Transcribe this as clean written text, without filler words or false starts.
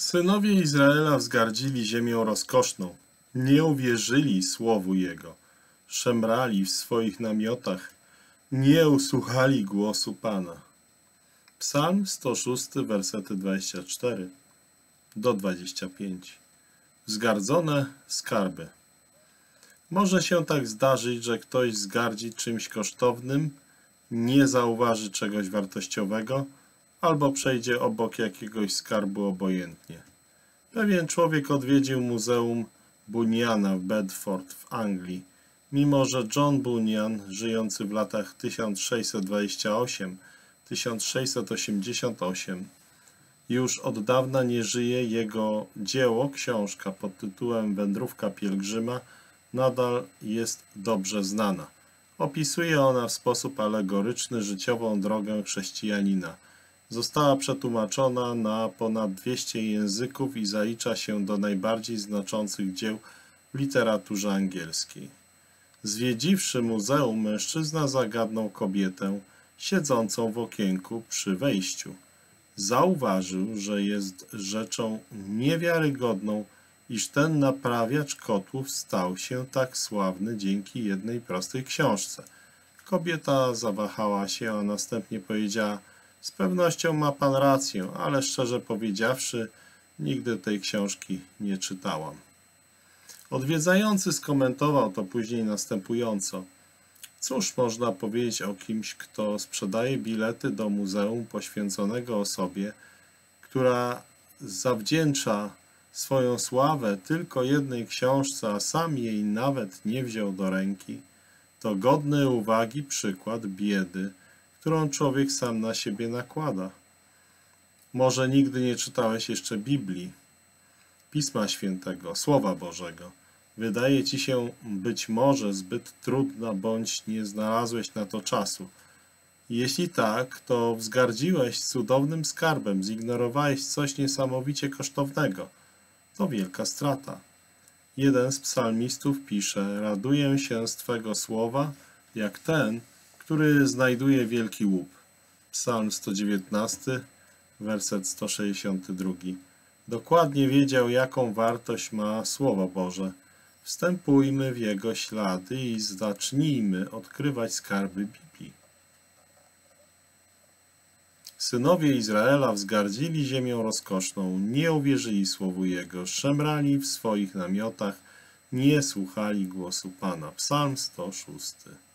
Synowie Izraela wzgardzili ziemią rozkoszną, nie uwierzyli słowu Jego, szemrali w swoich namiotach, nie usłuchali głosu Pana. Psalm 106, wersety 24 do 25. Wzgardzone skarby. Może się tak zdarzyć, że ktoś zgardzi czymś kosztownym, nie zauważy czegoś wartościowego, albo przejdzie obok jakiegoś skarbu obojętnie. Pewien człowiek odwiedził Muzeum Bunyana w Bedford w Anglii, mimo że John Bunyan, żyjący w latach 1628-1688, już od dawna nie żyje, jego dzieło, książka pod tytułem Wędrówka pielgrzyma, nadal jest dobrze znana. Opisuje ona w sposób alegoryczny życiową drogę chrześcijanina. Została przetłumaczona na ponad 200 języków i zalicza się do najbardziej znaczących dzieł w literaturze angielskiej. Zwiedziwszy muzeum, mężczyzna zagadnął kobietę siedzącą w okienku przy wejściu. Zauważył, że jest rzeczą niewiarygodną, iż ten naprawiacz kotłów stał się tak sławny dzięki jednej prostej książce. Kobieta zawahała się, a następnie powiedziała: z pewnością ma pan rację, ale szczerze powiedziawszy, nigdy tej książki nie czytałam. Odwiedzający skomentował to później następująco: cóż można powiedzieć o kimś, kto sprzedaje bilety do muzeum poświęconego osobie, która zawdzięcza swoją sławę tylko jednej książce, a sam jej nawet nie wziął do ręki? To godny uwagi przykład biedy, którą człowiek sam na siebie nakłada. Może nigdy nie czytałeś jeszcze Biblii, Pisma Świętego, Słowa Bożego. Wydaje ci się być może zbyt trudna, bądź nie znalazłeś na to czasu. Jeśli tak, to wzgardziłeś cudownym skarbem, zignorowałeś coś niesamowicie kosztownego. To wielka strata. Jeden z psalmistów pisze: raduję się z Twego słowa, jak ten, który znajduje wielki łup. Psalm 119, werset 162. Dokładnie wiedział, jaką wartość ma Słowo Boże. Wstępujmy w Jego ślady i zacznijmy odkrywać skarby Biblii. Synowie Izraela wzgardzili ziemią rozkoszną, nie uwierzyli słowu Jego, szemrali w swoich namiotach, nie słuchali głosu Pana. Psalm 106.